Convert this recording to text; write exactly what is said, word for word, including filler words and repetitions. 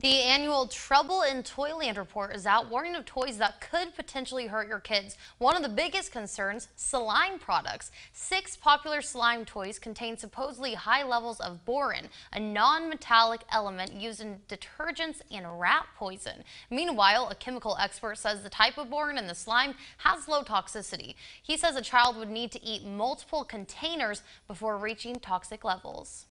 The annual Trouble in Toyland report is out, warning of toys that could potentially hurt your kids. One of the biggest concerns, slime products. Six popular slime toys contain supposedly high levels of boron, a non-metallic element used in detergents and rat poison. Meanwhile, a chemical expert says the type of boron in the slime has low toxicity. He says a child would need to eat multiple containers before reaching toxic levels.